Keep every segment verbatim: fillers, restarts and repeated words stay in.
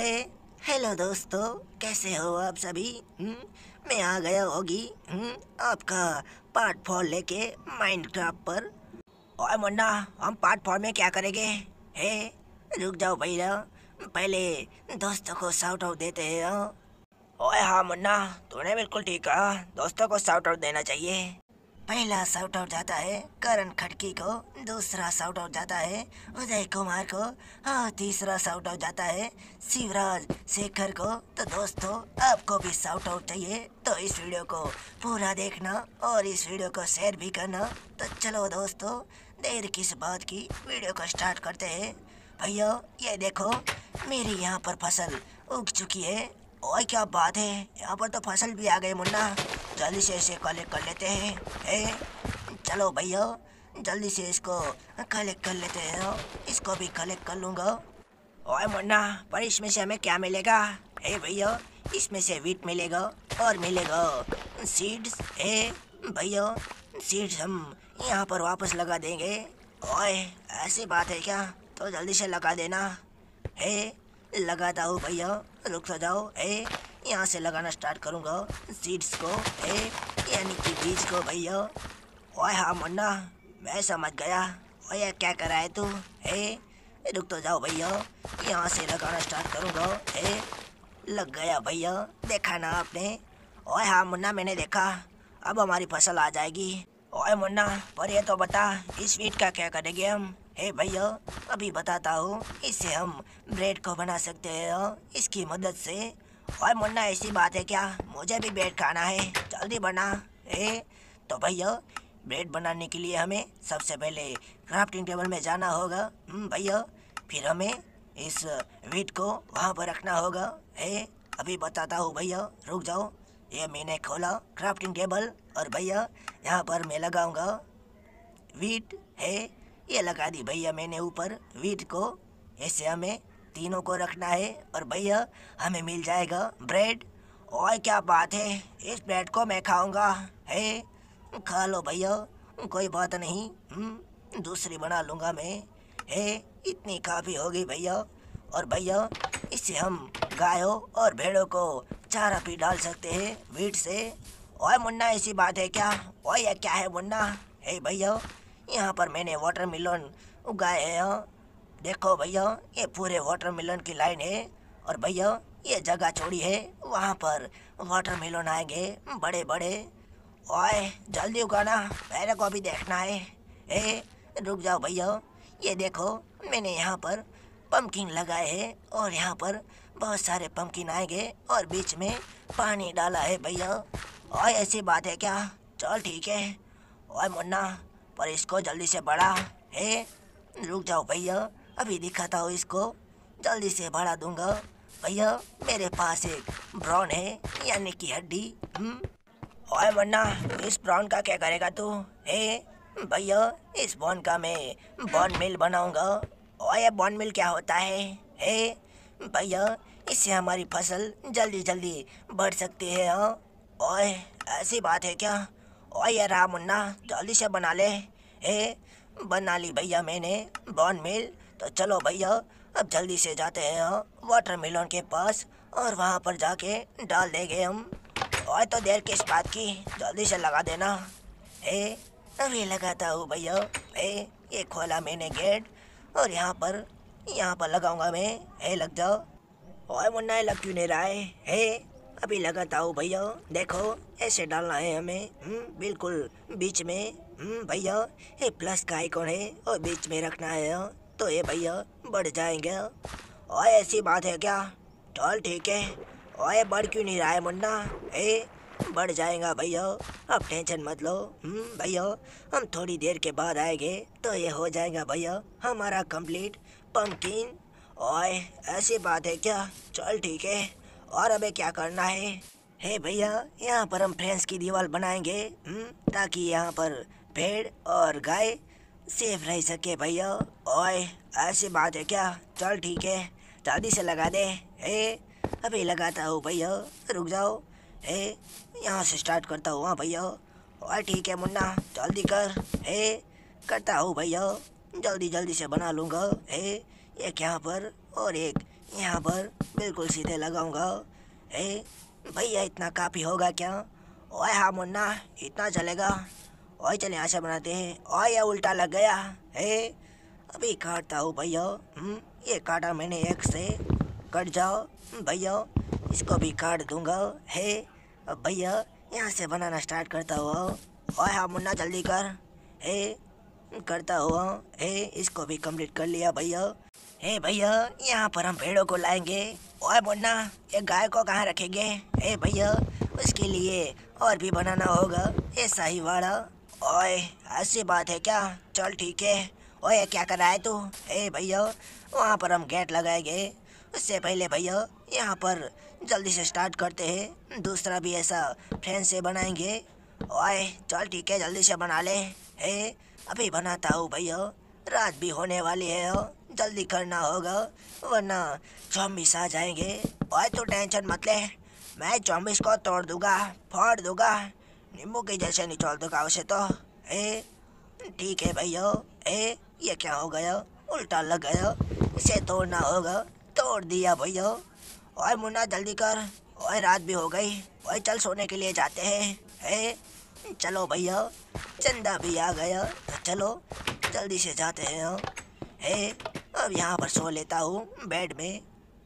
हे hello दोस्तों, कैसे हो आप सभी। हम्म, मैं आ गया होगी हम्म, आपका पार्ट फोर लेके माइनक्राफ्ट पर। ओए मुन्ना, हम पार्ट फोर में क्या करेंगे। हे रुक जाओ भैया, पहले दोस्तों को शाउट आउट देते हैं। हाँ? ओए हाँ मुन्ना, तूने बिल्कुल ठीक कहा, दोस्तों को शाउट आउट देना चाहिए। पहला शाउट आउट जाता है करण खड़की को, दूसरा शाउट आउट जाता है उदय कुमार को, और तीसरा शाउट आउट जाता है शिवराज शेखर को। तो दोस्तों, आपको भी शाउट आउट चाहिए तो इस वीडियो को पूरा देखना और इस वीडियो को शेयर भी करना। तो चलो दोस्तों, देर किस बात की, वीडियो को स्टार्ट करते हैं। भैया ये देखो, मेरी यहाँ पर फसल उग चुकी है। ओए क्या बात है, यहाँ पर तो फसल भी आ गई मुन्ना, जल्दी से इसे कलेक्ट कर लेते हैं। ए, चलो भैया जल्दी से इसको कलेक्ट कर लेते हैं, इसको भी कलेक्ट कर लूँगा। ओए मुन्ना, पर इसमें से हमें क्या मिलेगा। ए भैया, इसमें से वीट मिलेगा और मिलेगा सीड्स। ए भैया, सीड्स हम यहाँ पर वापस लगा देंगे। ओए ऐसी बात है क्या, तो जल्दी से लगा देना। ए लगाता हूँ भैया, रुक तो जाओ। ए यहाँ से लगाना स्टार्ट करूँगा सीड्स को, ए यानी कि बीज को भैया। ओए हाँ मुन्ना, मैं समझ गया। ओए क्या कर रहा है तू। ए रुक तो जाओ भैया, यहाँ से लगाना स्टार्ट करूँगा। ए लग गया भैया, देखा ना आपने। ओए हाँ मुन्ना, मैंने देखा, अब हमारी फसल आ जाएगी। ओए मुन्ना, पर ये तो बता, इस वीट का क्या करेंगे हम। हे भैया अभी बताता हूँ, इससे हम ब्रेड को बना सकते हैं इसकी मदद से। ओए मुन्ना, ऐसी बात है क्या, मुझे भी ब्रेड खाना है, जल्दी बना। ए तो भैया, ब्रेड बनाने के लिए हमें सबसे पहले क्राफ्टिंग टेबल में जाना होगा भैया, फिर हमें इस वीट को वहाँ पर रखना होगा। ए अभी बताता हूँ भैया, रुक जाओ। ये मैंने खोला क्राफ्टिंग टेबल और भैया यहाँ पर मैं लगाऊंगा वीट। है ये लगा दी भैया मैंने ऊपर वीट को। ऐसे हमें तीनों को रखना है और भैया हमें मिल जाएगा ब्रेड। ओए क्या बात है, इस ब्रेड को मैं खाऊंगा। है खा लो भैया, कोई बात नहीं, दूसरी बना लूँगा मैं। है इतनी काफ़ी होगी भैया। और भैया इससे हम गायों और भेड़ों को चारा भी डाल सकते हैं वीट से। ओए मुन्ना, ऐसी बात है क्या। ओए ये क्या है मुन्ना। हे भैया, यहाँ पर मैंने वाटरमेलन उगाए हैं। देखो भैया, ये पूरे वाटरमेलन की लाइन है और भैया ये जगह छोड़ी है, वहाँ पर वाटरमेलन आएंगे बड़े बड़े। ओए जल्दी उगाना, मेरे को भी देखना है। ए रुक जाओ भैया, ये देखो मैंने यहाँ पर पम्पकिन लगाए हैं और यहाँ पर बहुत सारे पम्पकिन आएंगे और बीच में पानी डाला है भैया। ओए ऐसी बात है क्या, चल ठीक है। ओए मुन्ना, पर इसको जल्दी से बढ़ा। है रुक जाओ भैया, अभी दिखाता हूँ इसको, जल्दी से बढ़ा दूंगा भैया। मेरे पास एक ब्राउन है यानी कि हड्डी। ओए मुन्ना, इस ब्राउन का क्या करेगा तू। है भैया, इस बॉन का मैं बॉन मिल बनाऊंगा। ओए बॉन मिल क्या होता है। है भैया, इससे हमारी फसल जल्दी जल्दी बढ़ सकती है। हाँ ओए ऐसी बात है क्या। ओए ये रहा मुन्ना, जल्दी से बना ले। ए बना ली भैया मैंने बॉन मिल। तो चलो भैया, अब जल्दी से जाते हैं वाटरमेलन के पास और वहाँ पर जाके डाल देंगे हम। ओए तो देर किस बात की, जल्दी से लगा देना। ए अभी लगाता हूँ भैया। ए ये खोला मैंने गेट और यहाँ पर यहाँ पर लगाऊंगा मैं। ए लग जाओ। ओए मुन्ना, लग क्यों नहीं रहा है। ए अभी लगाता हूँ भैया, देखो ऐसे डालना है हमें। बिल्कुल बीच में भैया, ये प्लस का आइकॉन है और बीच में रखना है, तो ये भैया बढ़ जाएंगे। ओए ऐसी बात है क्या, चल ठीक है। ओए बढ़ क्यों नहीं रहा है मुन्ना। ए बढ़ जाएगा भैया, अब टेंशन मत लो भैया, हम थोड़ी देर के बाद आएंगे तो ये हो जाएगा भैया हमारा कंप्लीट पम्पकिन। ओए ऐसी बात है क्या, चल ठीक है। और अबे क्या करना है। हे भैया, यहाँ पर हम फ्रेंड्स की दीवार बनाएंगे ताकि यहाँ पर भेड़ और गाय सेफ रह सके भैया। ओए ऐसी बात है क्या, चल ठीक है, जल्दी से लगा दे। हे अभी लगाता हूँ भैया, रुक जाओ। हे यहाँ से स्टार्ट करता हूँ। हाँ भैया, और ठीक है मुन्ना, जल्दी कर। हे करता हूँ भैया, जल्दी जल्दी से बना लूँगा। हे एक यहाँ पर और एक यहाँ पर, बिल्कुल सीधे लगाऊंगा। ए भैया इतना काफ़ी होगा क्या? ओए हाँ मुन्ना, इतना चलेगा। ओए चल यहाँ से बनाते हैं। ओए ये उल्टा लग गया। ए अभी काटता हूँ भैया। हम्म, ये काटा मैंने एक से। कट जाओ भैया, इसको भी काट दूंगा। हे अब भैया यहाँ से बनाना स्टार्ट करता हुआ। ओए हाँ मुन्ना जल्दी कर। हे करता हुआ। हे इसको भी कंप्लीट कर लिया भैया। हे भैया यहाँ पर हम भेड़ों को लाएंगे। ओए मुन्ना ये गाय को कहाँ रखेंगे? हे भैया उसके लिए और भी बनाना होगा ऐसा ही वाड़ा। ओए ऐसी बात है क्या? चल ठीक है। ओए क्या कर रहा है तू? हे भैया वहाँ पर हम गेट लगाएंगे। उससे पहले भैया यहाँ पर जल्दी से स्टार्ट करते हैं। दूसरा भी ऐसा फ्रेंड से बनाएंगे। ओए चल ठीक है, जल्दी से बना ले। हे अभी बनाता हूँ भैया, रात भी होने वाली है। जल्दी करना होगा वरना ज़ॉम्बीज़ आ जाएंगे। ओए तू टेंशन मत ले, मैं ज़ॉम्बीज़ को तोड़ दूंगा, फोड़ दूंगा, नींबू के जैसे निचोड़ दूंगा उसे तो। ए ठीक है भैया। ए ये क्या हो गया? उल्टा लग गया, इसे तोड़ना होगा। तोड़ दिया भैया। ओए मुन्ना जल्दी कर। ओए रात भी हो गई। ओए चल सोने के लिए जाते हैं। ए चलो भैया, चंदा भी आ गया तो चलो जल्दी से जाते हैं। ए अब यहाँ पर सो लेता हूँ बेड में।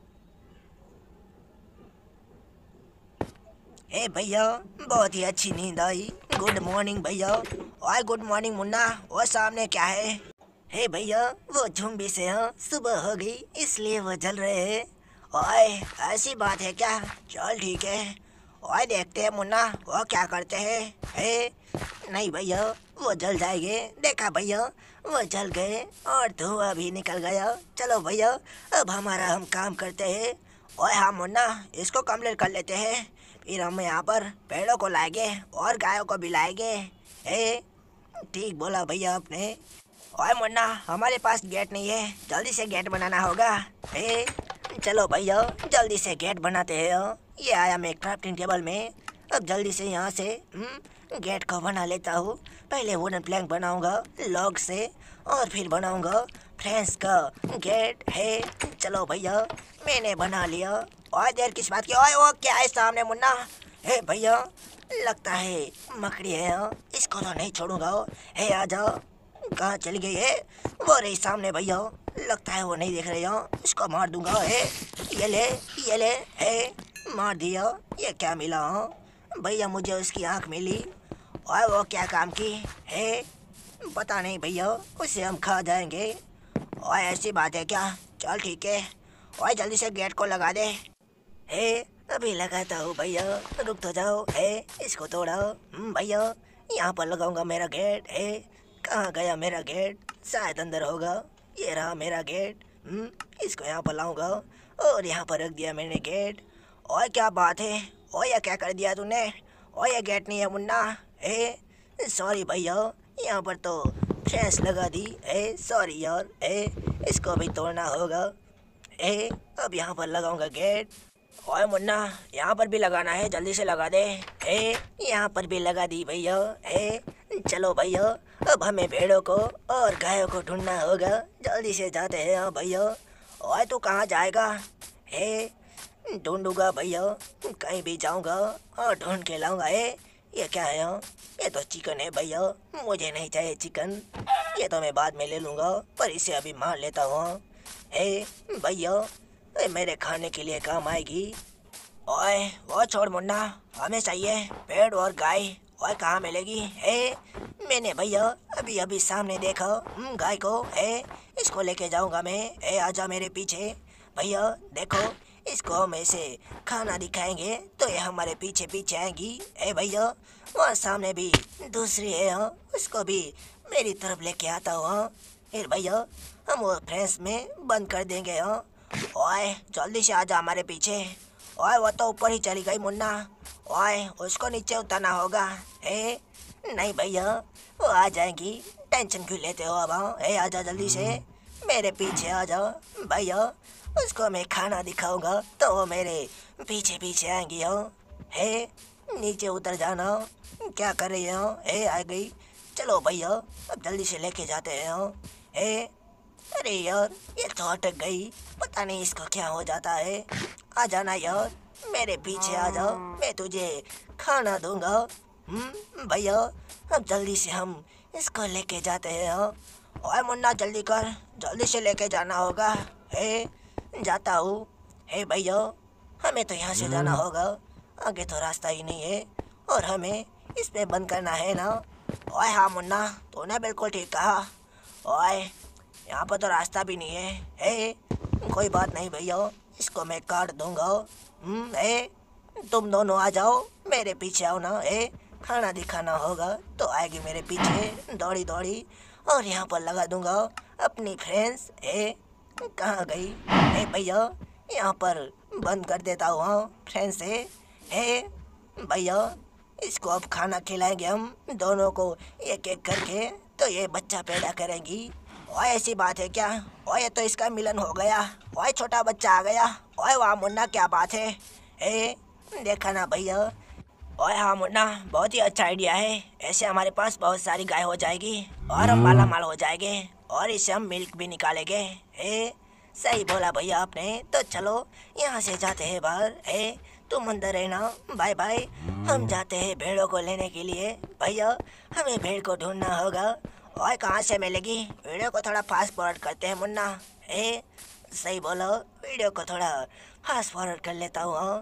ए भैया बहुत ही अच्छी नींद आई। गुड मॉर्निंग भैया। ओए गुड मॉर्निंग मुन्ना। वो सामने क्या है? हे भैया वो झुम्बी से हैं, सुबह हो गई इसलिए वो जल रहे हैं। ओए ऐसी बात है क्या? चल ठीक है। ओए देखते हैं मुन्ना वो क्या करते हैं। हे नहीं भैया वो जल जाएंगे। देखा भैया वो जल गए और धुआं भी निकल गया। चलो भैया अब हमारा हम काम करते हैं। ओए हाँ मुन्ना इसको कंप्लीट कर लेते हैं, फिर हम यहाँ पर पेड़ों को लाएंगे और गायों को भी लाएंगे। हे ठीक बोला भैया आपने। ओए मुन्ना हमारे पास गेट नहीं है, जल्दी से गेट बनाना होगा। ए चलो भैया जल्दी से गेट बनाते हैं। ये आया मैं क्राफ्टिंग टेबल में। अब जल्दी से यहाँ से हम्म, गेट को बना लेता हूँ। पहले वुडन प्लैंक बनाऊंगा लॉग से और फिर बनाऊंगा फ्रेंड्स का गेट। है चलो भैया मैंने बना लिया। और देर किस बात की? ओए वो क्या है सामने मुन्ना? हे भैया लगता है मकड़ी है, इसको तो नहीं छोड़ूंगा। हे आ जाओ। कहाँ चली गई है? वो रही सामने भैया, लगता है वो नहीं देख रहे हो। इसको मार दूंगा। है ये ले ये ले। है मार दिया। ये क्या मिला हो भैया? मुझे उसकी आंख मिली। और वो क्या काम की है पता नहीं भैया, उसे हम खा जाएंगे। और ऐसी बात है क्या? चल ठीक है। और जल्दी से गेट को लगा दे। हे अभी लगाता हूँ भैया, रुक तो जाओ। है इसको तोड़ा भैया, यहाँ पर लगाऊंगा मेरा गेट। है कहाँ गया मेरा गेट? शायद अंदर होगा। ये रहा मेरा गेट। हम्म इसको यहाँ पर लाऊंगा और यहाँ पर रख दिया मैंने गेट। और क्या बात है? और ये क्या कर दिया तूने? और ये गेट नहीं है मुन्ना। ए सॉरी भैया, यहाँ पर तो फ्रेंस लगा दी। ए सॉरी यार। ए इसको भी तोड़ना होगा। ए अब यहाँ पर लगाऊंगा गेट। ओए मुन्ना यहाँ पर भी लगाना है, जल्दी से लगा दे। ए यहाँ पर भी लगा दी भैया। ए चलो भैया अब हमें भेड़ों को और गायों को ढूंढना होगा, जल्दी से जाते हैं। हाँ भैया। ओए तू कहाँ जाएगा? ए ढूंढूंगा भैया, कहीं भी जाऊंगा और ढूंढ के लाऊंगा। ए ये क्या है? ये तो चिकन है भैया, मुझे नहीं चाहिए चिकन, ये तो मैं बाद में ले लूँगा, पर इसे अभी मार लेता हूँ। ए भैया मेरे खाने के लिए काम आएगी। ओए वो छोड़ मुन्ना, हमें चाहिए पेड़ और गाय। ओए कहाँ मिलेगी? ए मैंने भैया अभी अभी सामने देखा गाय को। ए इसको लेके जाऊंगा मैं। ए आजा मेरे पीछे भैया। देखो इसको हम ऐसे खाना दिखाएंगे तो ये हमारे पीछे पीछे आएंगी। ए भैया वहाँ सामने भी दूसरी है, उसको भी मेरी तरफ लेके आता हूँ। फिर भैया हम वो फ्रेंस में बंद कर देंगे। हाँ ओए जल्दी से आजा हमारे पीछे। ओए वो तो ऊपर ही चली गई मुन्ना। ओए उसको नीचे उतरना होगा। ए नहीं भैया वो आ जाएंगी, टेंशन क्यों लेते हो अब? ए आजा जल्दी से मेरे पीछे आ जाओ भैया। उसको मैं खाना दिखाऊंगा तो वो मेरे पीछे पीछे आएंगी। हो हे नीचे उतर जाना, क्या कर रही हो? ए आ गई। चलो भैया अब जल्दी से लेके जाते हैं। हो हे अरे यार, ये तो अटक गई। पता नहीं इसको क्या हो जाता है। आ जाना यार, मेरे पीछे आ जाओ, मैं तुझे खाना दूंगा। हम्म भैया, अब जल्दी से हम इसको लेके जाते हैं। हाँ? ओए मुन्ना, जल्दी कर, जल्दी से लेके जाना होगा। हे, जाता हूँ। हे भैया, हमें तो यहाँ से जाना होगा, आगे तो रास्ता ही नहीं है, और हमें इस पे बंद करना है ना। ओए हाँ मुन्ना, तूने बिल्कुल ठीक कहा। ओए, यहाँ पर तो रास्ता भी नहीं है। हे, कोई बात नहीं भैया, इसको मैं काट दूंगा। हम्म हे, तुम दोनों आ जाओ, मेरे पीछे आओ ना। हे, खाना दिखाना होगा तो आएगी मेरे पीछे दौड़ी दौड़ी, और यहाँ पर लगा दूंगा अपनी फ्रेंड्स। हे, कहाँ गई? हे भैया, यहाँ पर बंद कर देता हूँ। हाँ फ्रेंड्स से। हे भैया, इसको अब खाना खिलाएंगे हम दोनों को एक एक करके, तो ये बच्चा पैदा करेंगी। ओए ऐसी बात है क्या? ओए तो इसका मिलन हो गया। ओए छोटा बच्चा आ गया। ओए वाह मुन्ना, क्या बात है। ए, देखा ना भैया। ओए हाँ मुन्ना, बहुत ही अच्छा आइडिया है। ऐसे हमारे पास बहुत सारी गाय हो जाएगी और हम माला माल हो जाएंगे, और इससे हम मिल्क भी निकालेंगे। ए, सही बोला भैया आपने। तो चलो यहाँ से जाते हैं बाहर। ए, तुम अंदर रहना, बाय बाय। हम जाते हैं भेड़ों को लेने के लिए। भैया, हमें भेड़ को ढूंढना होगा। और कहाँ से मिलेगी? वीडियो को थोड़ा फास्ट फॉरवर्ड करते हैं मुन्ना। ए, सही बोलो, वीडियो को थोड़ा फास्ट फॉरवर्ड कर लेता हूँ। हाँ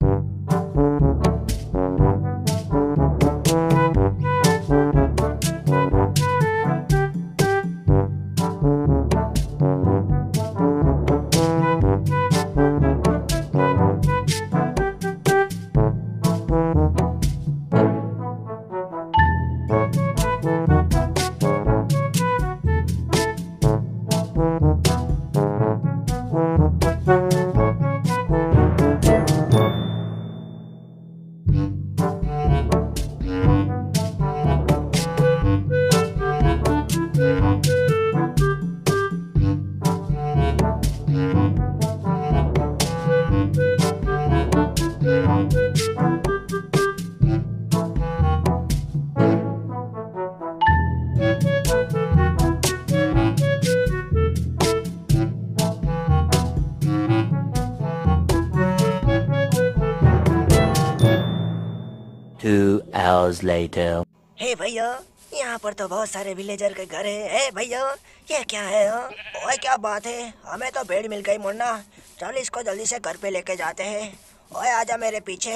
Two hours later. हे भैया, यहाँ पर तो बहुत सारे विलेजर के घर है। हे भैया, ये क्या है? हाँ? ओए क्या बात है, हमें तो भेड़ मिल गई मुन्ना। चल इसको जल्दी से घर पे लेके जाते हैं। ओए आजा मेरे पीछे।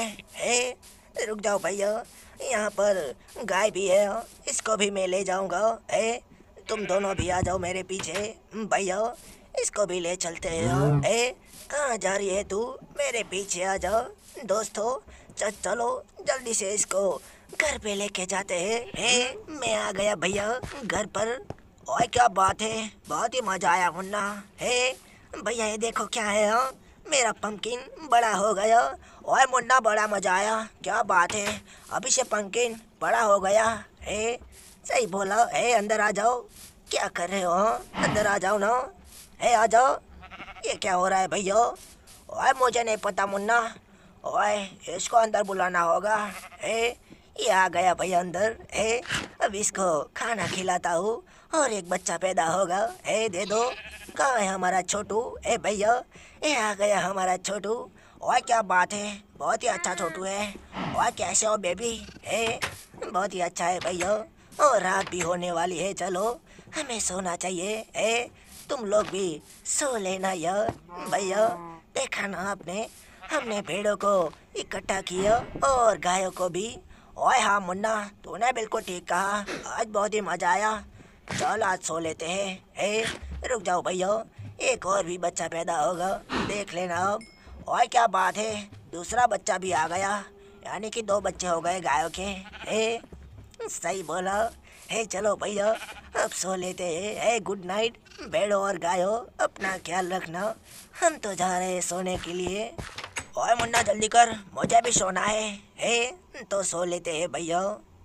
हे रुक जाओ भैया, यहाँ पर गाय भी है, इसको भी मैं ले जाऊँगा। हे, तुम दोनों भी आ जाओ मेरे पीछे। भैया, इसको भी ले चलते हैं। हे, कहाँ जा रही है तू? मेरे पीछे आ जाओ दोस्तों। चल चलो जल्दी से इसको घर पे लेके जाते हैं। हे, मैं आ गया भैया घर पर। ओए क्या बात है, बहुत ही मजा आया मुन्ना। हे भैया, ये देखो क्या है। हाँ, मेरा पंपकिन बड़ा हो गया। ओए मुन्ना, बड़ा मजा आया। क्या बात है, अभी से पंपकिन बड़ा हो गया। हे, सही बोला। हे, अंदर आ जाओ। क्या कर रहे हो? अंदर आ जाओ ना। हे आ जाओ। ये क्या हो रहा है भैया? ओए मुझे नहीं पता मुन्ना। ओए, इसको अंदर बुलाना होगा। ए, ये आ गया भैया अंदर। ए, अब इसको खाना खिलाता हूँ और एक बच्चा पैदा होगा। ए, दे दो। कहाँ है हमारा छोटू? ए भैया, ये आ गया हमारा छोटू। ओए क्या बात है, बहुत ही अच्छा छोटू है। ओए कैसे हो बेबी? ए, बहुत ही अच्छा है भैया, और रात भी होने वाली है। चलो हमें सोना चाहिए। ए, तुम लोग भी सो लेना यार। भैया, देखा ना आपने, हमने भेड़ों को इकट्ठा किया और गायों को भी। ओए हाँ मुन्ना, तूने बिल्कुल ठीक कहा, आज बहुत ही मजा आया। चल आज सो लेते हैं। ए, रुक जाओ भैया, एक और भी बच्चा पैदा होगा, देख लेना अब। ओए क्या बात है, दूसरा बच्चा भी आ गया, यानी कि दो बच्चे हो गए गायों के। ए, सही बोला। हे चलो भैया, अब सो लेते हैं। हे गुड नाइट भेड़ों और गायों, अपना ख्याल रखना। हम तो जा रहे हैं सोने के लिए। ओए मुन्ना जल्दी कर, मुझे भी सोना है। हे तो सो लेते हैं भैया।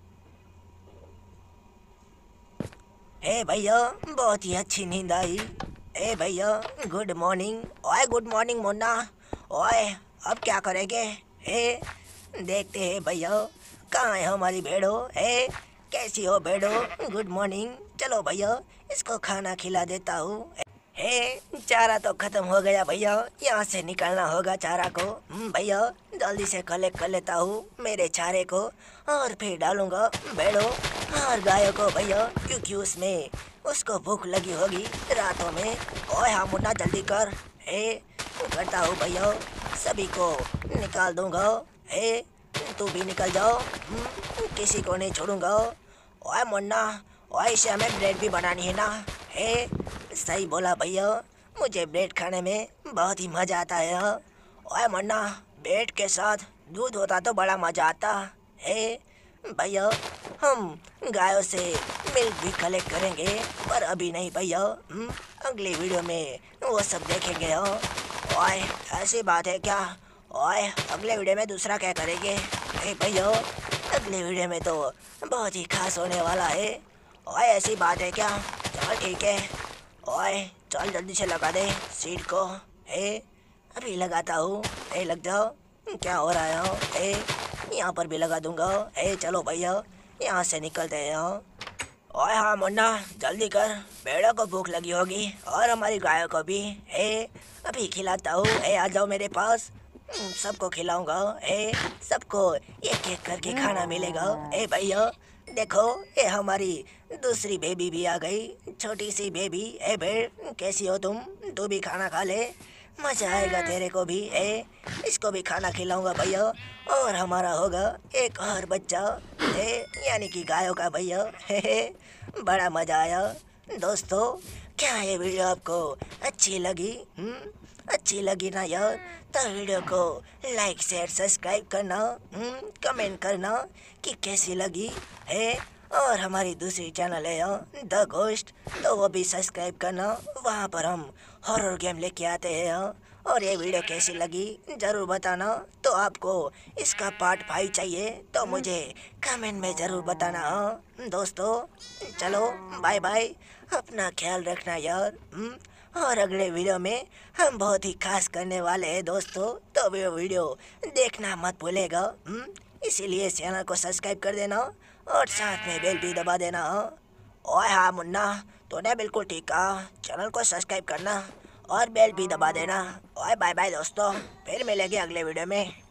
हे भैया, बहुत ही अच्छी नींद आई। हे भैया, गुड मॉर्निंग। ओए गुड मॉर्निंग मुन्ना। ओए अब क्या करेंगे? हे देखते हैं भैया, कहाँ है हमारी भेड़ो? हे कैसी हो भेड़ो? Good morning. चलो भैया, इसको खाना खिला देता हूँ। हे, चारा तो खत्म हो गया भैया, यहाँ से निकलना होगा चारा को। भैया जल्दी से कलेक्ट कर लेता हूँ मेरे चारे को और फिर डालूंगा भेड़ों और गायों को भैया, क्योंकि उसमें उसको भूख लगी होगी रातों में। ओए हाँ मुन्ना जल्दी कर। हे, करता हूँ भैया, सभी को निकाल दूंगा। हे, तू भी निकल जाओ, किसी को नहीं छोड़ूंगा। ओए मुन्ना, ओए इसे हमें ब्रेड भी बनानी है ना। हे, सही बोला भैया, मुझे ब्रेड खाने में बहुत ही मज़ा आता है। ओए मुन्ना, ब्रेड के साथ दूध होता तो बड़ा मज़ा आता। हे भैया, हम गायों से मिल्क भी कलेक्ट करेंगे, पर अभी नहीं भैया, अगली वीडियो में वो सब देखेंगे। ओए ऐसी बात है क्या? ओए अगले वीडियो में दूसरा क्या करेंगे? हे भैया, अगले वीडियो में तो बहुत ही खास होने वाला है। ओए ऐसी बात है क्या? चल ठीक है। ओए चल जल्दी से लगा दे सीट को। हे, अभी लगाता हूँ। हे लग जाओ। क्या हो रहा है? हे, यहाँ पर भी लगा दूंगा। हे चलो भैया, यहाँ से निकलते हैं। ओए हाँ मुन्ना जल्दी कर, भेड़ों को भूख लगी होगी और हमारी गायों को भी। हे, अभी खिलाता हूँ। हे आ जाओ मेरे पास, सबको खिलाऊंगा। हे, सबको एक एक करके खाना मिलेगा। हे भैया देखो, ये हमारी दूसरी बेबी भी आ गई, छोटी सी बेबी। ए भेड़ कैसी हो तुम? तू भी खाना खा ले, मजा आएगा तेरे को भी। ए, इसको भी खाना खिलाऊंगा भैया, और हमारा होगा एक और बच्चा, ए यानी कि गायों का भैया। हे हे, बड़ा मजा आया दोस्तों। क्या ये वीडियो आपको अच्छी लगी? हुँ? अच्छी लगी ना यार, तो वीडियो को लाइक शेयर सब्सक्राइब करना, कमेंट करना कि कैसी लगी है। और हमारी दूसरी चैनल है द घोस्ट, तो वो भी सब्सक्राइब करना। वहाँ पर हम हॉरर गेम लेके आते हैं। और ये वीडियो कैसी लगी ज़रूर बताना। तो आपको इसका पार्ट फाइव चाहिए तो मुझे कमेंट में ज़रूर बताना। दोस्तों चलो बाय बाय, अपना ख्याल रखना यार। और अगले वीडियो में हम बहुत ही खास करने वाले हैं दोस्तों, तो वो वीडियो देखना मत भूलेगा। इसीलिए चैनल को सब्सक्राइब कर देना और साथ में बेल भी दबा देना। ओए हाँ मुन्ना, तूने बिल्कुल ठीक कहा, चैनल को सब्सक्राइब करना और बेल भी दबा देना। ओए बाय बाय दोस्तों, फिर मिलेंगे अगले वीडियो में।